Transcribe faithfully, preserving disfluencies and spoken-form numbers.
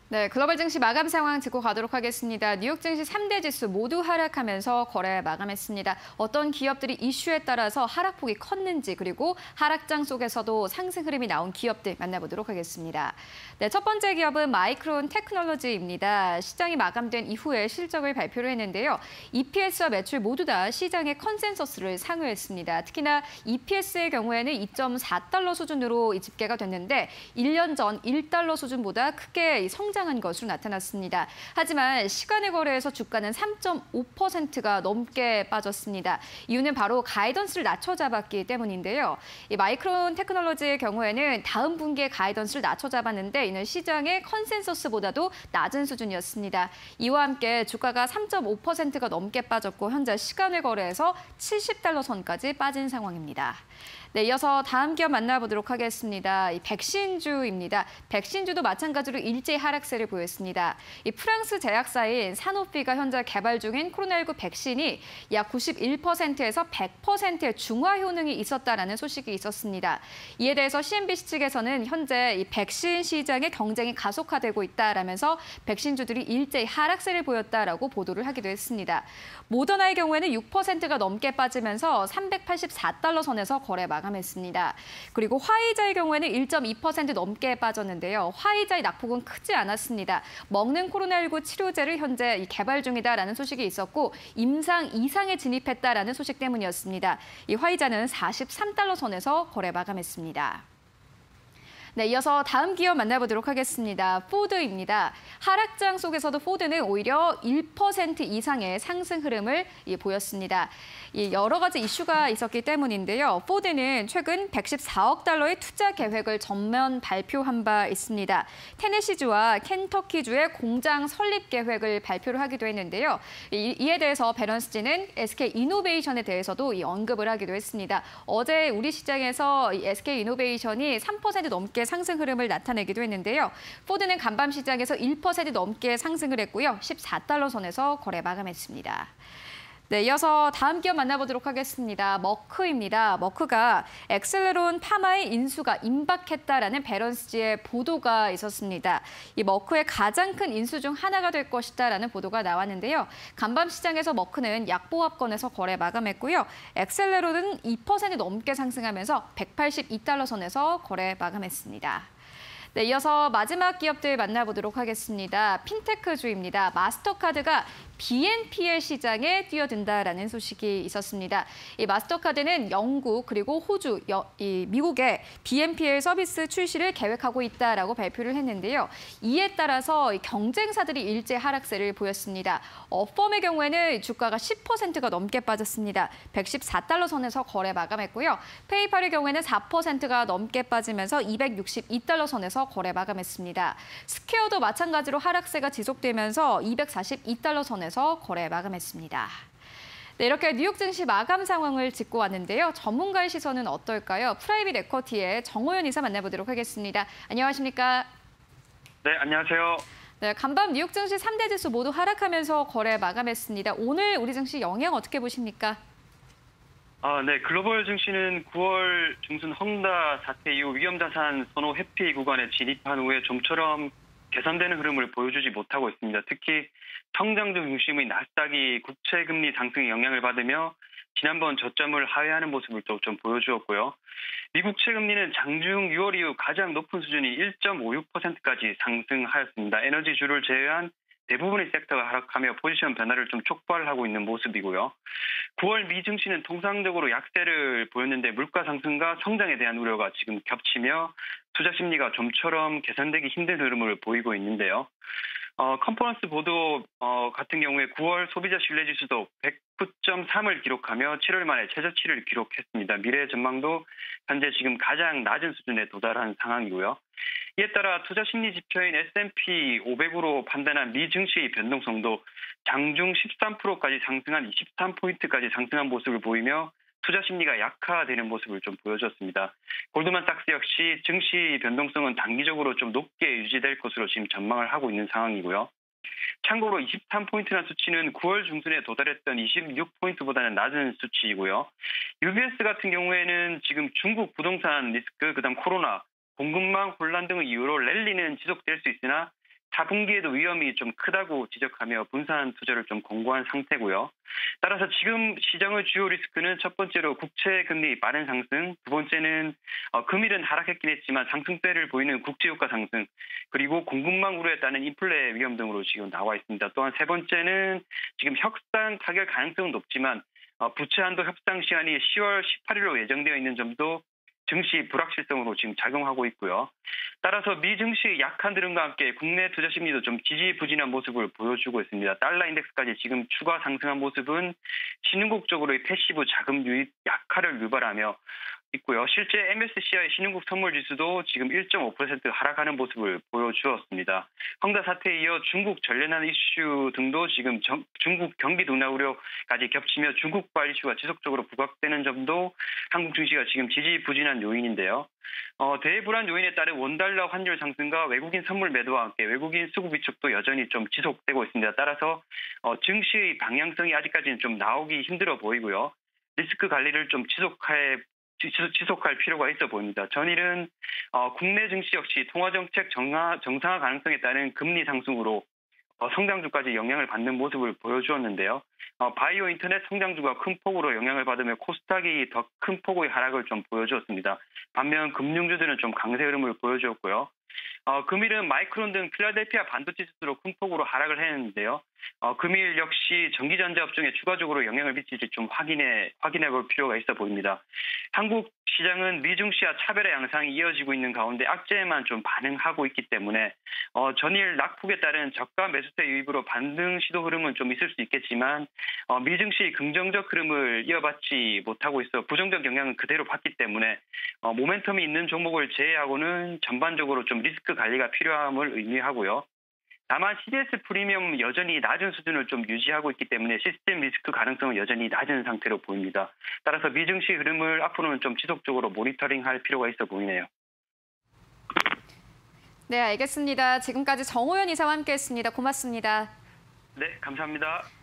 네, 글로벌 증시 마감 상황 짚고 가도록 하겠습니다. 뉴욕 증시 삼 대 지수 모두 하락하면서 거래 마감했습니다. 어떤 기업들이 이슈에 따라서 하락폭이 컸는지 그리고 하락장 속에서도 상승 흐름이 나온 기업들 만나보도록 하겠습니다. 네, 첫 번째 기업은 마이크론 테크놀로지입니다. 시장이 마감된 이후에 실적을 발표를 했는데요. 이피에스와 매출 모두 다 시장의 컨센서스를 상회했습니다. 특히나 이피에스의 경우에는 이 점 사 달러 수준으로 집계가 됐는데 일 년 전 일 달러 수준보다 크게 성장 한 것으로 나타났습니다. 하지만 시간의 거래에서 주가는 삼 점 오 퍼센트가 넘게 빠졌습니다. 이유는 바로 가이던스를 낮춰 잡았기 때문인데요. 이 마이크론 테크놀로지의 경우에는 다음 분기에 가이던스를 낮춰 잡았는데 이는 시장의 컨센서스보다도 낮은 수준이었습니다. 이와 함께 주가가 삼 점 오 퍼센트가 넘게 빠졌고 현재 시간의 거래에서 칠십 달러 선까지 빠진 상황입니다. 네, 이어서 다음 기업 만나보도록 하겠습니다. 이 백신주입니다. 백신주도 마찬가지로 일제히 하락세를 보였습니다. 이 프랑스 제약사인 사노피가 현재 개발 중인 코로나십구 백신이 약 구십일 퍼센트에서 백 퍼센트의 중화 효능이 있었다라는 소식이 있었습니다. 이에 대해서 씨엔비씨 측에서는 현재 이 백신 시장의 경쟁이 가속화되고 있다라면서 백신주들이 일제히 하락세를 보였다라고 보도를 하기도 했습니다. 모더나의 경우에는 육 퍼센트가 넘게 빠지면서 삼백팔십사 달러 선에서 거래 마감했습니다. 그리고 화이자의 경우에는 일 점 이 퍼센트 넘게 빠졌는데요. 화이자의 낙폭은 크지 않았습니다. 먹는 코로나십구 치료제를 현재 개발 중이다라는 소식이 있었고 임상 이상에 진입했다라는 소식 때문이었습니다. 이 화이자는 사십삼 달러 선에서 거래 마감했습니다. 네, 이어서 다음 기업 만나보도록 하겠습니다. 포드입니다. 하락장 속에서도 포드는 오히려 일 퍼센트 이상의 상승 흐름을 보였습니다. 여러 가지 이슈가 있었기 때문인데요. 포드는 최근 백십사억 달러의 투자 계획을 전면 발표한 바 있습니다. 테네시주와 켄터키주의 공장 설립 계획을 발표를 하기도 했는데요. 이에 대해서 배런스지는 에스케이이노베이션에 대해서도 언급을 하기도 했습니다. 어제 우리 시장에서 에스케이이노베이션이 삼 퍼센트 넘게 상승 흐름을 나타내기도 했는데요. 포드는 간밤 시장에서 일 퍼센트 넘게 상승을 했고요. 십사 달러 선에서 거래 마감했습니다. 네, 이어서 다음 기업 만나보도록 하겠습니다. 머크입니다. 머크가 엑셀레론 파마의 인수가 임박했다라는 배런스지의 보도가 있었습니다. 이 머크의 가장 큰 인수 중 하나가 될 것이다라는 보도가 나왔는데요. 간밤 시장에서 머크는 약보합권에서 거래 마감했고요. 엑셀레론은 이 퍼센트 넘게 상승하면서 백팔십이 달러 선에서 거래 마감했습니다. 네, 이어서 마지막 기업들 만나보도록 하겠습니다. 핀테크주입니다. 마스터카드가 비엔피엘 시장에 뛰어든다라는 소식이 있었습니다. 이 마스터카드는 영국 그리고 호주, 여, 이 미국에 비엔피엘 서비스 출시를 계획하고 있다라고 발표를 했는데요. 이에 따라서 경쟁사들이 일제 하락세를 보였습니다. 어펌의 경우에는 주가가 십 퍼센트가 넘게 빠졌습니다. 백십사 달러 선에서 거래 마감했고요. 페이팔의 경우에는 사 퍼센트가 넘게 빠지면서 이백육십이 달러 선에서 거래 마감했습니다. 스퀘어도 마찬가지로 하락세가 지속되면서 이백사십이 달러 선에서 에서 거래 마감했습니다. 네, 이렇게 뉴욕 증시 마감 상황을 짚고 왔는데요. 전문가의 시선은 어떨까요? 프라이빗 에쿼티의 정호연 이사 만나보도록 하겠습니다. 안녕하십니까? 네, 안녕하세요. 네, 간밤 뉴욕 증시 삼 대 지수 모두 하락하면서 거래 마감했습니다. 오늘 우리 증시 영향 어떻게 보십니까? 아, 네, 글로벌 증시는 구월 중순 헝다 사태 이후 위험자산 선호 회피 구간에 진입한 후에 좀처럼 개선되는 흐름을 보여주지 못하고 있습니다. 특히 성장주 중심의 나스닥이 국채금리 상승에 영향을 받으며 지난번 저점을 하회하는 모습을 또 좀 보여주었고요. 미국 채금리는 장중 유월 이후 가장 높은 수준이 일 점 오육 퍼센트까지 상승하였습니다. 에너지주를 제외한 대부분의 섹터가 하락하며 포지션 변화를 좀 촉발하고 있는 모습이고요. 구월 미 증시는 통상적으로 약세를 보였는데 물가 상승과 성장에 대한 우려가 지금 겹치며 투자 심리가 좀처럼 개선되기 힘든 흐름을 보이고 있는데요. 어, 컨퍼런스 보도 어, 같은 경우에 구월 소비자 신뢰지수도 백구 점 삼을 기록하며 칠월 만에 최저치를 기록했습니다. 미래 전망도 현재 지금 가장 낮은 수준에 도달한 상황이고요. 이에 따라 투자 심리 지표인 에스 앤 피 오백으로 판단한 미 증시의 변동성도 장중 십삼 퍼센트까지 상승한 이십삼 포인트까지 상승한 모습을 보이며 투자 심리가 약화되는 모습을 좀 보여줬습니다. 골드만삭스 역시 증시 변동성은 단기적으로 좀 높게 유지될 것으로 지금 전망을 하고 있는 상황이고요. 참고로 이십삼 포인트라는 수치는 구월 중순에 도달했던 이십육 포인트보다는 낮은 수치이고요. 유비에스 같은 경우에는 지금 중국 부동산 리스크, 그다음 코로나, 공급망 혼란 등의 이유로 랠리는 지속될 수 있으나 사 분기에도 위험이 좀 크다고 지적하며 분산 투자를 좀 권고한 상태고요. 따라서 지금 시장의 주요 리스크는 첫 번째로 국채 금리 빠른 상승, 두 번째는 어, 금일은 하락했긴 했지만 상승세를 보이는 국제유가 상승, 그리고 공급망 우려에 따른 인플레 위험 등으로 지금 나와 있습니다. 또한 세 번째는 지금 협상 타결 가능성은 높지만 어, 부채 한도 협상 시한이 시월 십팔일로 예정되어 있는 점도 증시 불확실성으로 지금 작용하고 있고요. 따라서 미 증시의 약한 흐름과 함께 국내 투자 심리도 좀 지지부진한 모습을 보여주고 있습니다. 달러 인덱스까지 지금 추가 상승한 모습은 신흥국 쪽으로의 패시브 자금 유입 약화를 유발하며 있고요. 실제 엠에스시아이 신흥국 선물 지수도 지금 일 점 오 퍼센트 하락하는 모습을 보여주었습니다. 헝다 사태에 이어 중국 전련한 이슈 등도 지금 정, 중국 경기 둔화 우려까지 겹치며 중국발 이슈가 지속적으로 부각되는 점도 한국 증시가 지금 지지부진한 요인인데요. 어, 대불안 요인에 따른 원달러 환율 상승과 외국인 선물 매도와 함께 외국인 수급 위축도 여전히 좀 지속되고 있습니다. 따라서 어, 증시의 방향성이 아직까지는 좀 나오기 힘들어 보이고요. 리스크 관리를 좀 지속해 지속할 필요가 있어 보입니다. 전일은 어, 국내 증시 역시 통화정책 정하, 정상화 가능성에 따른 금리 상승으로 어, 성장주까지 영향을 받는 모습을 보여주었는데요. 어, 바이오 인터넷 성장주가 큰 폭으로 영향을 받으며 코스닥이 더 큰 폭의 하락을 좀 보여주었습니다. 반면 금융주들은 좀 강세 흐름을 보여주었고요. 어, 금일은 마이크론 등 필라델피아 반도체 지수로 큰 폭으로 하락을 했는데요. 어, 금일 역시 전기전자 업종에 추가적으로 영향을 미칠지 좀 확인해 확인해 볼 필요가 있어 보입니다. 한국 시장은 미중시와 차별의 양상이 이어지고 있는 가운데 악재에만 좀 반응하고 있기 때문에 어, 전일 낙폭에 따른 저가 매수세 유입으로 반등 시도 흐름은 좀 있을 수 있겠지만 어, 미증시 긍정적 흐름을 이어받지 못하고 있어 부정적 영향은 그대로 받기 때문에 어, 모멘텀이 있는 종목을 제외하고는 전반적으로 좀 리스크 관리가 필요함을 의미하고요. 다만 씨디에스 프리미엄 여전히 낮은 수준을 좀 유지하고 있기 때문에 시스템 리스크 가능성은 여전히 낮은 상태로 보입니다. 따라서 미증시 흐름을 앞으로는 좀 지속적으로 모니터링할 필요가 있어 보이네요. 네, 알겠습니다. 지금까지 정호연 이사와 함께했습니다. 고맙습니다. 네, 감사합니다.